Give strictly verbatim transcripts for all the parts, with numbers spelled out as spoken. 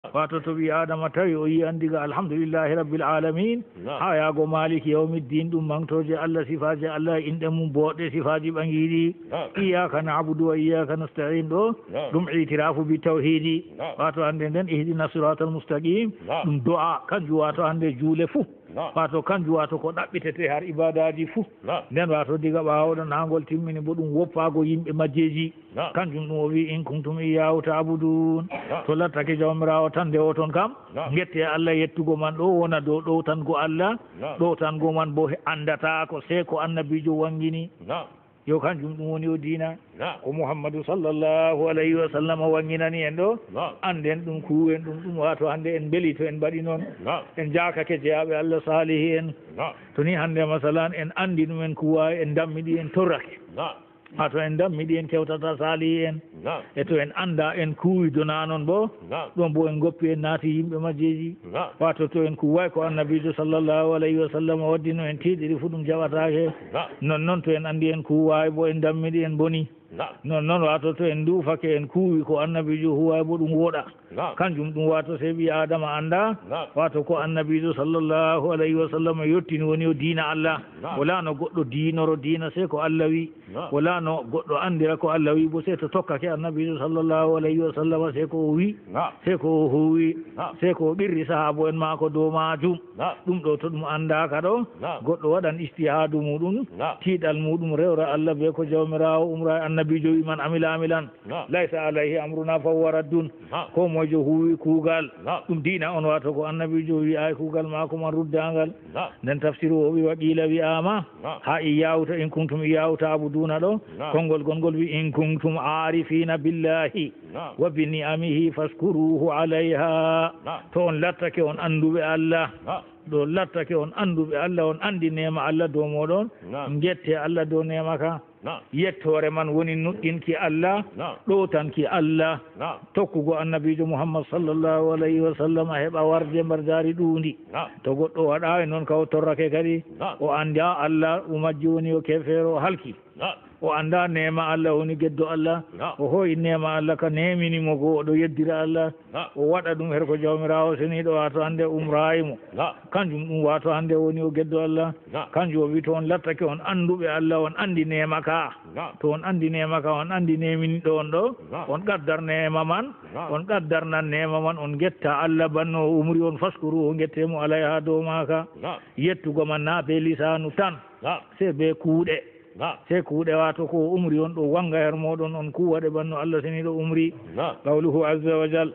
wato to ɓi adama tawi o yi andiga alhamdulillahi rabbil alamin ha yaago maliki yawmiddin ɗum mantoje allah sifaji allah inɗe mum boɗɗe sifaji ɓangiɗi iyaka nabudu wa iyaka nastain ɗo ɗum itirafu bi tawhidi wato hande nden ihdina siratal mustaqim ɗum do'a kanjum wato hande juule fou wato kanjum wato ko ɗaɓɓitete har ibadaji fou nden wato diga ɓawoɗon ha ngol timmini bo ɗum woppago yimɓe majjeji kanjum ɗum o wi in kuntum iyyahu ta'budun to lattake jawmirawo tan nde o toon kam guette allah yettugo man ɗo wona dow ɗow tan go allah ɗow tan go man bo andata ko se ko annabijo wangini yo kanjum ɗum woni o diina ko mouhammadou sallllahu alayhi wa sallam wanginani en ɗo anden ɗum kuwen ɗum ɗum wato hande en beeli to en mbaɗi noon en jakake jeyaɓe allah salihi en to ni hande masalan en andi ɗumen kuwawi en dammiɗi en torrake ha to en dammiɗi en kewtata salihi en e to en anda en kuwi dona noon bo ɗon bo en goppi en naati yimɓe majjeji wato to en kuway ko annabijo sallllahu alayhi wa sallam waddino en tiiɗiri fu ɗum jaɓatake non noon to en andi en kuwawi bo en dammiɗi en boni non noon wato to en duufake en kuwi ko annabijo huwawi bo ɗum woɗa kanjum ɗum wato se ɓi adama anda wato ko annabijo sallllahu alayhi wa sallam yettini woni o diina allah wala no goɗɗo diinoro diina se ko allah wi wala no goɗɗo andira ko allah wi bo se to tokkake annabijo sallllahu alayhi wa sallam se ko o wi se ko o huwi se ko o ɓirri sahabo en ma ko dow majum ɗum ɗo to ɗum andaka ɗo goɗɗo waɗan istihadu muɗum tiiɗal muɗum rewra allah be ko jawmirawo umra annabijo wi man amila amilan laysa alayhi amruna fahuwa raddun ko mojo huwi kuugal ɗum diina on wato ko annabijo wi ay kuugal mako man ruddangal nden tafsir o wi waqila wiyama ha iyawta in kuntum iyyahu ta'buduna ɗo konngol gongol wi in kuntum arifina billahi wa bi ni'amihi faskuruhu alayha to on lattake on anduɓe allah ɗo lattake on anduɓe allah on andi nema allah dow moɗon guette allah dow nema ka yettore man woni nuɗɗinki allah ɗotanki allah tokkugo annabijo mouhammad sallllahu alayhi wa sallam heɓa warde mbar jaari ɗuundi to goɗɗo waɗa e noon kaw torrake kadi o anda allah umajji woni o kefeere o halki o anda nema allah woni geddo allah o hooyi nema allah ka neminimo go oɗo yeddira allah o waɗa ɗum her ko jawmirawo seniɗo wato hande umrayimo kanjum ɗum wato hande woni o geddo allah kanjum o wi to on lattake on anduɓe allah on andi nema ka to on andi nema ka on andi neminiɗo on ɗo on qaddar nema man on qaddarnan nema man on getta allah banno o umri on faskuru o gettemo alayha dow maka yettugo man na be lisanu tan se be kuuɗe se kuuɗe wato ko umri on ɗo wanga her moɗon on kuwaɗe banno allah seniɗo umri qawluhu azza wa jal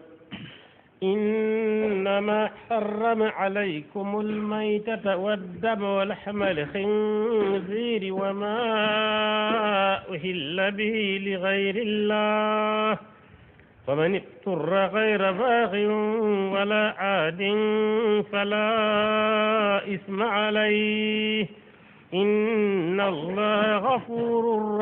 إنما حرم عليكم الميتة والدم ولحم الخنزير وما أهل به لغير الله فمن اضطر غير باغ ولا عاد فلا إثم عليه إن الله غفور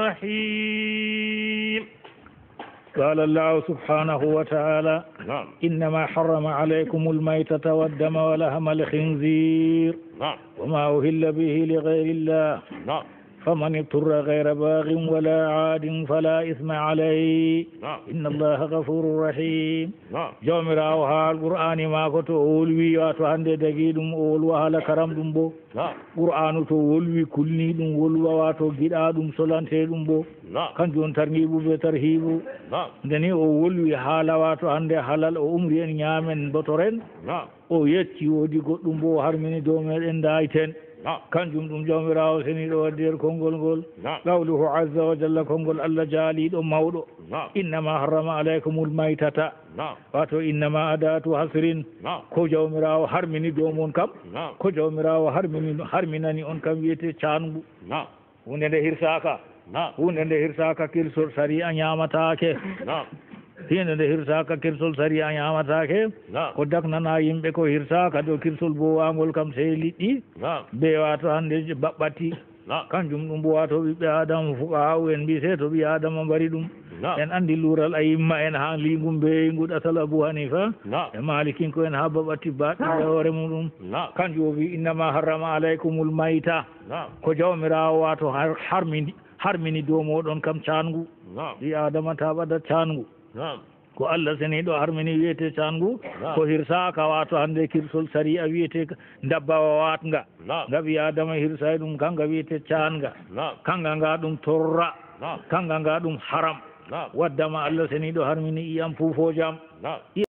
رحيم قال الله سبحانه وتعالى إنما حرم عليكم الميتة والدم ولحم الخنزير وما أهل به لغير الله فمن اضطر غير باغ ولا عاد فلا إثم عليه إن الله غفور رحيم جومراو ها القرآن ما كتو أولوي واتو هندي دقيدم أولوا هلا كرم دمبو قرآن تو أولوي كلني دم أولوا واتو جدا دم سلان سيدم بو كان جون ترغيبو بترهيبو دني أولوي حالا واتو هندي حلال أمرين نيامن بطرين أو يتي ودي قدم بو هرمني دومر اندايتن kanjum ɗum jawmirawo seniɗo waddi her konngol ngol qawluhu azza wa jalla konngol allah jaaliɗo mawɗo innama harrama alaykumul maytata wato innama adatu hasrin ko jawmirawo harmini dow mon kam ko jawmirawo harmini harminani on kam wiyete cangu hunde nde hirsaka hunde nde hirsaka kilsol sari a ñamatake hinde nde hirsaka kirsol sari a ñamatake ko daknana yimɓe ko hirsaka dow kirsol bowangol kam sey liɗɗi be wato hande baɓɓati kanjum ɗum bo wato ɓiɓɓe adama fuqaha en mbi se to ɓi adama mbari ɗum en andi luural a yimma en ha ligum beygu ɗatal abou hanifa e malikinko en ha baɓati baɗɗi hoore muɗum kanjum o wi innama harrama alaykumul mayta ko jawmirawo wato harmini harmini dow moɗon kam cangu ɓi adama ta ɓada cangu ko Allah seniɗo harmini wiyete cangu ko hirsaka wato hande kirsol sari a wiyete dabbawa watga nga ɓi adama hirsa e ɗum kanga wiyete canga kanga nga ɗum torra kanga nga ɗum haram waddama Allah seniɗo harmini iyam fufojam